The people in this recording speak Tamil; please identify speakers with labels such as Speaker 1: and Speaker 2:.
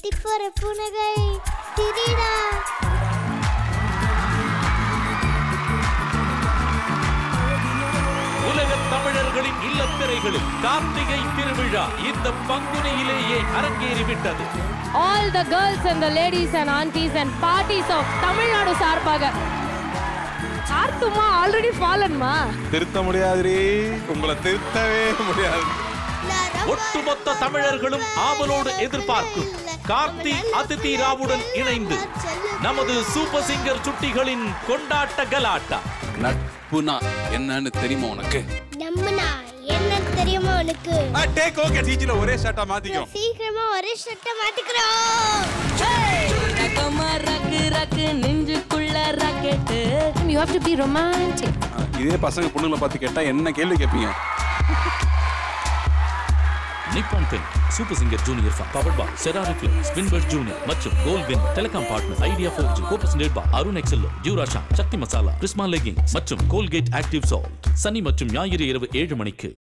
Speaker 1: தித்திப்பொரு புனகை திரிடா.
Speaker 2: உலக தமிழர்களின் இல்லத்திரைகளில் கார்த்திகை திருவிழா இந்த பங்குனியிலேயே அரங்கேறிவிட்டது.
Speaker 3: All the girls and the ladies and aunties and parties of Tamil Nadu சார்பாக ஆர்த்துமா ஆல்ரெடி ஃபாலன்மா
Speaker 4: திருத்த முடியாதுரீ, உங்களை திருத்தவே முடியாது.
Speaker 2: ஒட்டுமொத்த தமிழர்களும் ஆவலோடு எதிர்பார்க்கும் கார்த்தி அதிதி ராவுடன் இணைந்து நமது சூப்பர் சிங்கர் சுட்டிகளின் கொண்டாட்ட கலாட்டா.
Speaker 4: நட்புனா என்னன்னு தெரியுமா உனக்கு?
Speaker 1: நம்மனா என்ன தெரியுமா உனக்கு?
Speaker 4: டேக் ஓகே, டீச்சர்ல ஒரே ஷர்ட்டா மாத்திக்கிறோம்.
Speaker 1: சீக்கிரமா ஒரே ஷர்ட்டை மாத்திக்கிறோம்.
Speaker 3: ரகமா ரக்கு ரக்கு நெஞ்சுக்குள்ள rocket. You have to be romantic.
Speaker 4: இதே பசங்க பொண்ணுங்களை பார்த்து கேட்டா என்ன கேள்வி கேட்பீங்க?
Speaker 2: Nippon paint super singer junior four powered by செராரி ஃபிலிம்ஸ், வின்பர்ட் ஜூனியர் மற்றும் கோல்வின் டெலிகாம் பார்ட்னர் ஐடியா 4G, கோபஸ்னேட் பை அருண் எக்ஸெல்லோ, டியூராஷா, சக்தி மசாலா, பிரிஸ்மா லெகிங்ஸ் மற்றும் கோல்கேட் ஆக்டிவ் சால்ட். சனி மற்றும் ஞாயிறு இரவு 7 மணிக்கு.